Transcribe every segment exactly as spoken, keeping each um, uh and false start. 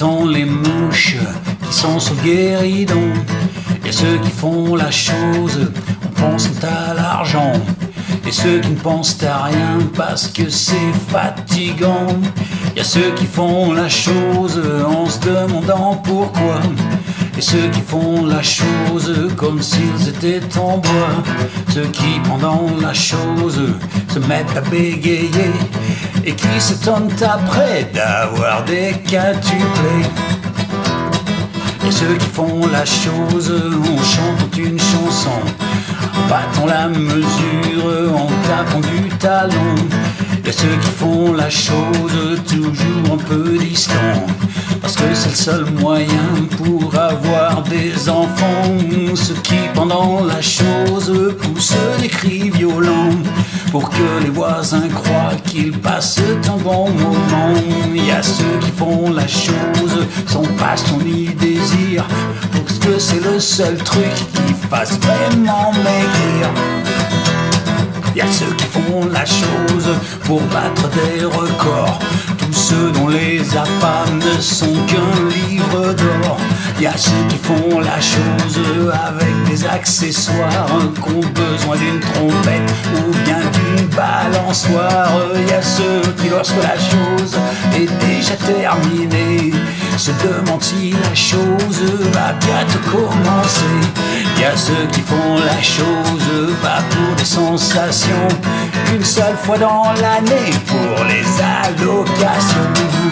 J'entends les mouches qui sont sur le guéridon. Et ceux qui font la chose en pensant à l'argent. Et ceux qui ne pensent à rien parce que c'est fatigant. Il y a ceux qui font la chose en se demandant pourquoi. Et ceux qui font la chose comme s'ils étaient en bois. Ceux qui pendant la chose se mettent à bégayer et qui s'étonnent après d'avoir des quintuplés. Et ceux qui font la chose en chantant une chanson, en battant la mesure, en tapant du talon. Et ceux qui font la chose toujours un peu distant, parce que c'est le seul moyen pour avoir des enfants. Ceux qui pendant la chose poussent des cris violents pour que les voisins croient qu'ils passent un bon moment. Il y a ceux qui font la chose sans passion ni désir, parce que c'est le seul truc qui fasse vraiment maigrir. Il y a ceux qui font la chose pour battre des records, tous ceux dont les appâts ne sont qu'un livre d'or. Il y a ceux qui font la chose avec des accessoires, qui ont besoin d'une trompette ou bien d'une balançoire. Il y a ceux qui, lorsque la chose est déjà terminée, se demandent si la chose va bientôt commencer. Il y a ceux qui font la chose pas pour des sensations, une seule fois dans l'année pour les allocations.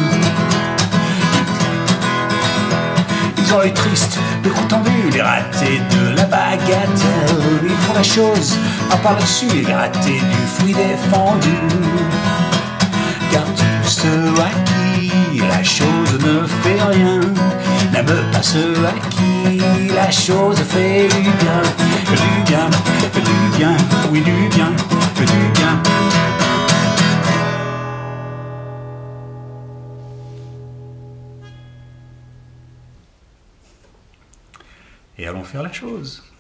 Ils ont l'œil triste, le compte en vue, les ratés de la bagatelle. Ils font la chose en par-dessus, les ratés du fruit défendu. Car tous ceux à qui la chose ne fait rien n'aiment pas ceux à qui la chose fait du bien. Du bien, du bien, oui du bien, du bien. Et allons faire la chose.